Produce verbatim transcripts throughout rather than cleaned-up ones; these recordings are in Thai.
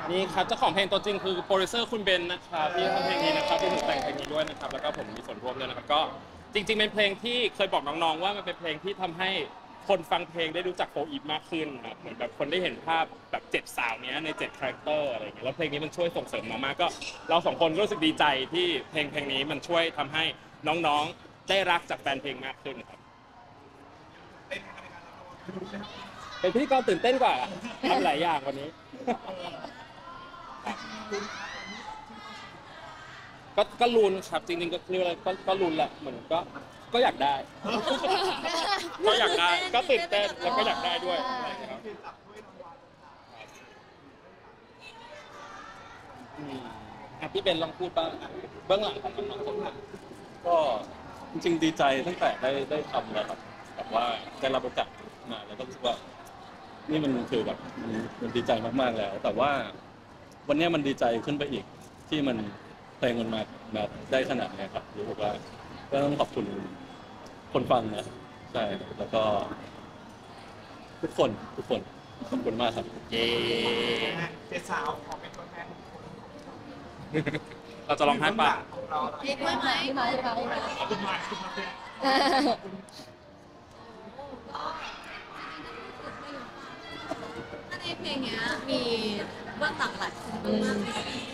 นี่ครับเจ้าของเพลงตัวจริงคือโปรดิวเซอร์คุณเบนนะครับที่ทำเพลงนี้นะครับที่ผมแต่งเพลงนี้ด้วยนะครับแล้วก็ผมมีส่วนร่วมด้วยนะครับก็จริงๆเป็นเพลงที่เคยบอกน้องๆว่ามันเป็นเพลงที่ทำให้คนฟังเพลงได้รู้จักโฟอีฟมากขึ้นครับเหมือนแบบคนได้เห็นภาพแบบเจ็ดสาวนี้ในเจ็ดคาแรคเตอร์อะไรอย่างเงี้ยแล้วเพลงนี้มันช่วยส่งเสริมมามากก็เราสองคนก็รู้สึกดีใจที่เพลงเพลงนี้มันช่วยทำให้น้องๆได้รักจากแฟนเพลงมากขึ้นครับเป็นพิธีกรตื่นเต้นกว่าทำหลายอย่างวันนี้ก็ก็ลุ้นครับจริงๆก็เรียกอะไรก็ก็ลุ้นแหละเหมือนก็ก็อยากได้ก็อยากได้ก็ตื่นเต้นแล้วก็อยากได้ด้วยอะไรอย่างเงี้ยครับอืมอ่ะพี่เบนลองพูดบ้างเบื้องหลังของน้องๆคนนั้นก็จริงๆดีใจตั้งแต่ได้ได้ทำแล้วครับแบบว่าได้รับโอกาสมาแล้วก็รู้สึกว่านี่มันคือแบบมันมันดีใจมากๆแล้ว แต่ว่าวันนี้มันดีใจขึ้นไปอีกที่มันเพลงมันมามาได้ขนาดนี้ครับรู้สึกว่าก็ต้องขอบคุณคนฟังนะใช่แล้วก็ทุกคนทุกคนขอบคุณมากครับเย้เจ้าสาวขอเป็นตัวแทนเราจะลองให้ปะเรียกด้วยไหมมาเลยมาเลยมาคุณมาคุณมาเป็นถ้าในเพลงนี้มีเบื้องหลังหลายคนมาก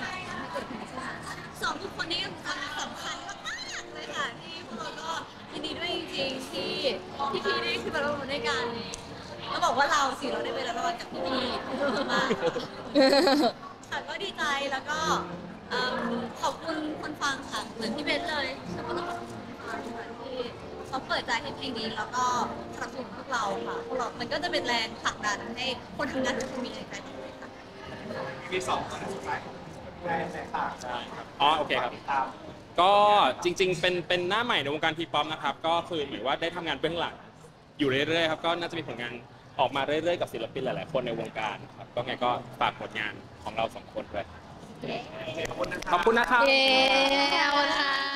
สองทุกคนนี้เป็นคนสำคัญมากๆเลยค่ะที่พวกเราก็ยินดีด้วยจริงๆที่ที่พี่ได้ขึ้นมาร่วมด้วยกันแล้วบอกว่าเราสิเราได้ไปรับรางวัลกับพี่ๆมากค่ะก็ดีใจแล้วก็ขอบคุณคนฟังค่ะเหมือนพี่เบนเลยฉันก็ต้องขอบคุณคนฟังค่ะที่เขาเปิดใจให้เพลงนี้แล้วก็สนับสนุนพวกเราค่ะพวกเรา มันก็จะเป็นแรงผลักดันให้คนทำงานทุกคนมีแรงใจต่อไปค่ะมีสองคนสุดท้ายแรงแตกต่างใช่ครับอ๋อโอเคครับก็จริงๆเป็นเป็นหน้าใหม่ในวงการทีป๊อปนะครับก็คือเหมือนว่าได้ทำงานเบื้องหลังอยู่เรื่อยๆครับก็น่าจะมีผลงานออกมาเรื่อยๆกับศิลปินหลายๆคนในวงการครับก็ไงก็ฝากผลงานของเราสองคนด้วยขอบคุณนะครับเย้ขอบคุณค่ะ